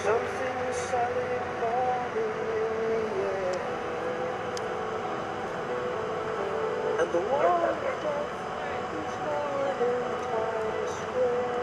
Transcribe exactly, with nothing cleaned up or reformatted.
Something solid falling in the air, and the wall of death is more than Times Square.